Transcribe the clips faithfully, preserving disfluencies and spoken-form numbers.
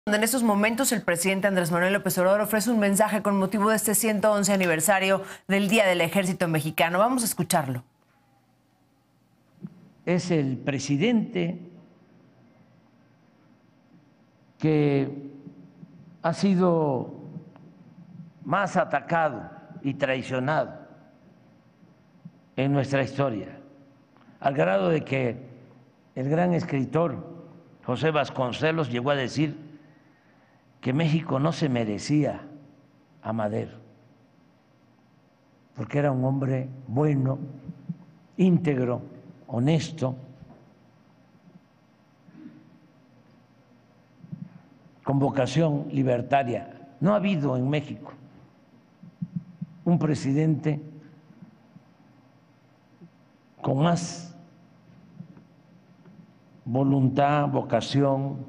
En estos momentos el presidente Andrés Manuel López Obrador ofrece un mensaje con motivo de este ciento once aniversario del Día del Ejército Mexicano. Vamos a escucharlo. Es el presidente que ha sido más atacado y traicionado en nuestra historia, al grado de que el gran escritor José Vasconcelos llegó a decir que México no se merecía a Madero, porque era un hombre bueno, íntegro, honesto, con vocación libertaria. No ha habido en México un presidente con más voluntad, vocación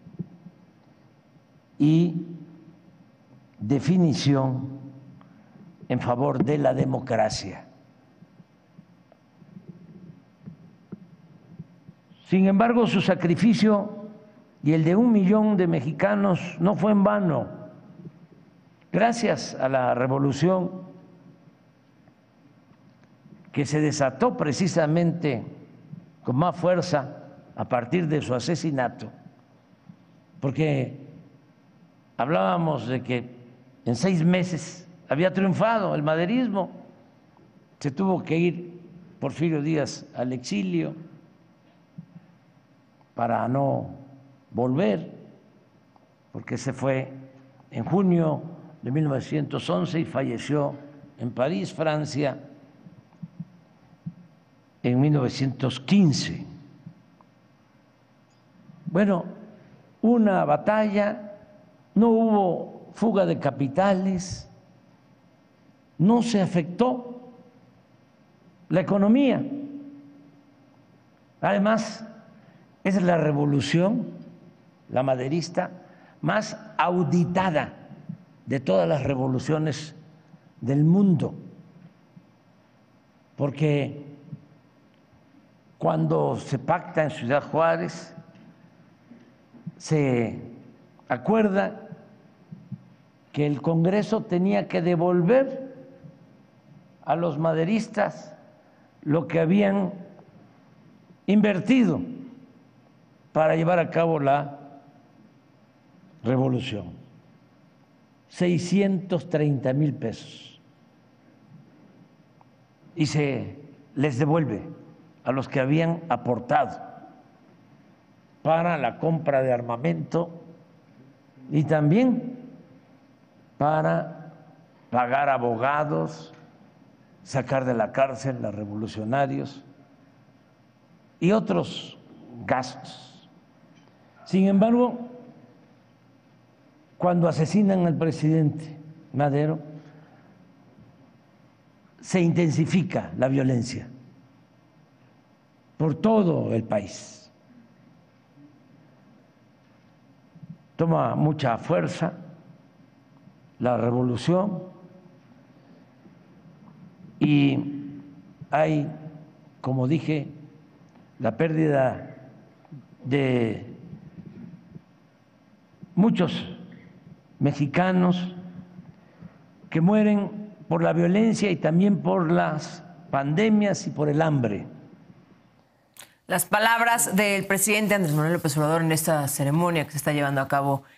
y definición en favor de la democracia. Sin embargo, su sacrificio y el de un millón de mexicanos no fue en vano. Gracias a la revolución que se desató precisamente con más fuerza a partir de su asesinato, porque hablábamos de que en seis meses había triunfado el maderismo, se tuvo que ir Porfirio Díaz al exilio para no volver, porque se fue en junio de mil novecientos once y falleció en París, Francia, en mil novecientos quince. Bueno, una batalla, no hubo fuga de capitales, no se afectó la economía. Además, es la revolución, la maderista, más auditada de todas las revoluciones del mundo, porque cuando se pacta en Ciudad Juárez, se acuerda que el Congreso tenía que devolver a los maderistas lo que habían invertido para llevar a cabo la revolución, seiscientos treinta mil pesos, y se les devuelve a los que habían aportado para la compra de armamento y también para pagar abogados, sacar de la cárcel a revolucionarios y otros gastos. Sin embargo, cuando asesinan al presidente Madero, se intensifica la violencia por todo el país. Toma mucha fuerza la revolución y hay, como dije, la pérdida de muchos mexicanos que mueren por la violencia y también por las pandemias y por el hambre. Las palabras del presidente Andrés Manuel López Obrador en esta ceremonia que se está llevando a cabo